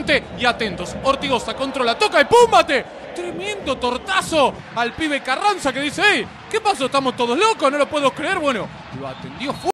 fuerte y atentos. Ortigosa controla, toca y ¡púmbate! Tremendo tortazo al pibe Carranza que dice, ¡Ey! ¿Qué pasó? ¿Estamos todos locos? No lo puedo creer. Bueno, lo atendió fuerte.